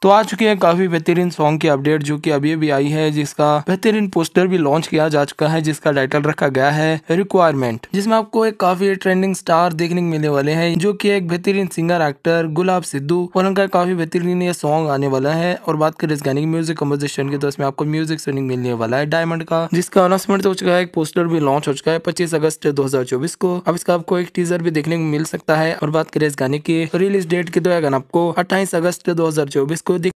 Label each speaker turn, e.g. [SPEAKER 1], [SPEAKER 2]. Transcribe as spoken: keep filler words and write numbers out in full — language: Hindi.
[SPEAKER 1] तो आ चुकी है काफी बेहतरीन सॉन्ग की अपडेट जो कि अभी अभी आई है, जिसका बेहतरीन पोस्टर भी लॉन्च किया जा चुका है, जिसका टाइटल रखा गया है रिक्वायरमेंट, जिसमें आपको एक काफी ट्रेंडिंग स्टार देखने को मिलने वाले हैं जो कि एक बेहतरीन सिंगर एक्टर गुलाब सिद्धू, और उनका काफी बेहतरीन ये सॉन्ग आने वाला है। और बात करें इस गाने की म्यूजिक कंपोजिशन की, तो इसमें आपको म्यूजिक सुनिंग मिलने वाला है डायमंड का, जिसका अनाउंसमेंट हो चुका है, एक पोस्टर भी लॉन्च हो चुका है पच्चीस अगस्त दो हजार चौबीस को। अब इसका आपको एक टीजर भी देखने को मिल सकता है। और बात करें इस गाने की रिलीज डेट की, तो यह गाना आपको अट्ठाईस अगस्त दो हजार चौबीस को